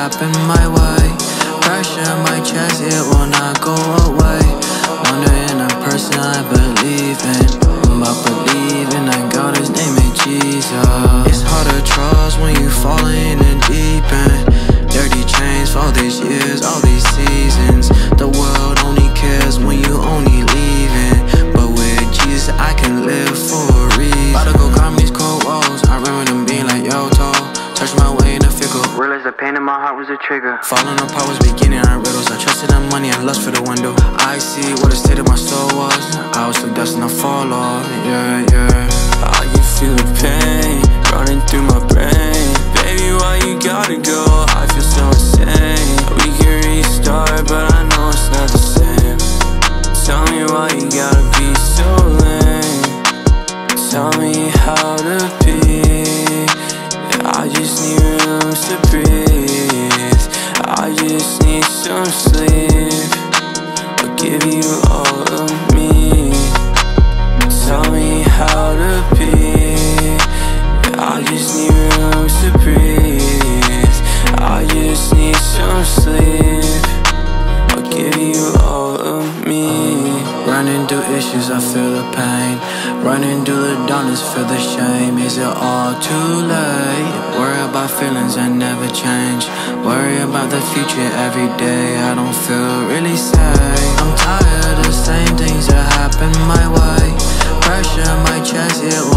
happen my way. Pressure in my chest, it will not go away. Wondering a person I believe in, but believing I got his name is Jesus. It's hard to trust when you fall in the deep end. Dirty chains for all these years, all these seasons. The world only cares when you only leaving, but with Jesus I can live for a reason. About to go climb these cold walls, I remember them being like yo tall. Touch my way in the fickle, realized the pain in my heart was a trigger. Falling apart was beginning on riddles. I trusted in money and lust for the window. I see what the state of my soul was. I was so destined to fall off, yeah, yeah. I can feel the pain running through my brain. Baby, why you gotta go? I feel so insane. We can restart, but I know it's not the same. Tell me why you gotta be so lame. Tell me how to be. I just need room to breathe. I just need some sleep. I'll give you all of me. Tell me how to be. I just need room to breathe. I just need some sleep. I'll give you all of me. Running through issues, I feel the pain. Running through the darkness, feel the shame. Is it all too late? Worry about feelings that never change. Worry about the future every day. I don't feel really safe. I'm tired of the same things that happen my way. Pressure in my chest, it